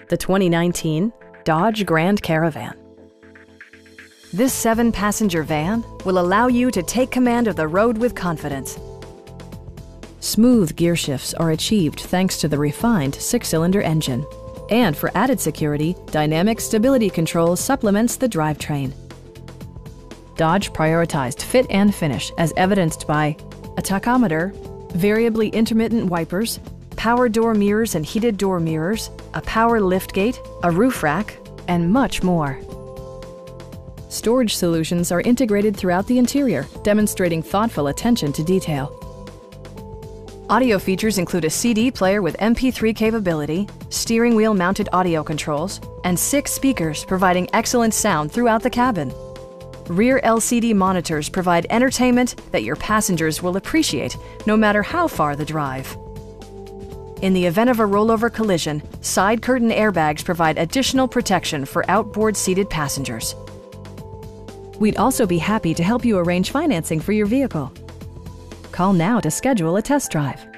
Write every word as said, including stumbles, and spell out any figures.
the twenty nineteen Dodge Grand Caravan. This seven-passenger van will allow you to take command of the road with confidence. Smooth gear shifts are achieved thanks to the refined six-cylinder engine. And for added security, dynamic stability control supplements the drivetrain. Dodge prioritized fit and finish as evidenced by a tachometer, variably intermittent wipers, power door mirrors and heated door mirrors, a power liftgate, a roof rack, and much more. Storage solutions are integrated throughout the interior, demonstrating thoughtful attention to detail. Audio features include a C D player with M P three capability, steering wheel mounted audio controls, and six speakers providing excellent sound throughout the cabin. Rear L C D monitors provide entertainment that your passengers will appreciate no matter how far the drive. In the event of a rollover collision, side curtain airbags provide additional protection for outboard seated passengers. We'd also be happy to help you arrange financing for your vehicle. Call now to schedule a test drive.